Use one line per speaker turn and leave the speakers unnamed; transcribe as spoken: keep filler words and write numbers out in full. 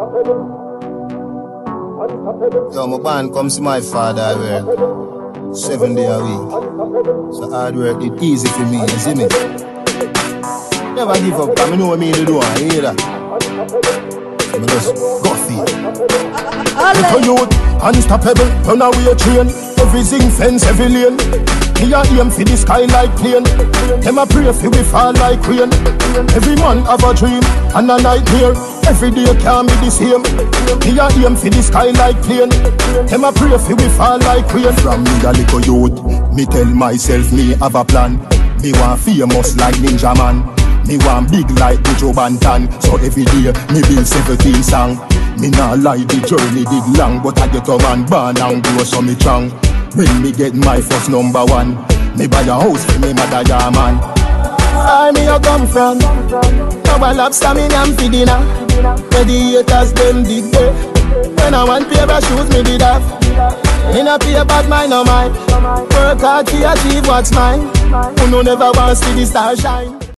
Yo, my band comes to my father, I work seven days a week. So hard work, it easy for me, you see me? Never give up, because I know what me to do, I hear that. So I just go for it.
Little youth, unstoppable, run away train. Everything fence, every lane. Me a aim for the sky like plane. Them a pray for we fall like rain. Every man have a dream and a nightmare. Every day can't be the same. Me a aim for the sky like plane. Them a pray for we fall like rain. From me a little youth, me tell myself me have a plan. Me want famous like Ninja Man. Me want big like the Joe Bantan. So every day me build seventeen song. Me nah lie, the journey did long, but I get a man born and grow so me strong. When me get my first number one, me buy a house for me mother, yeah man. Where me you come from? Now a lobster me am for dinner. Where the haters them did there. When I want pair of shoes me did have. Me not pay bad mind no mind. Work hard to achieve what's mine. Who no never want to see the star shine.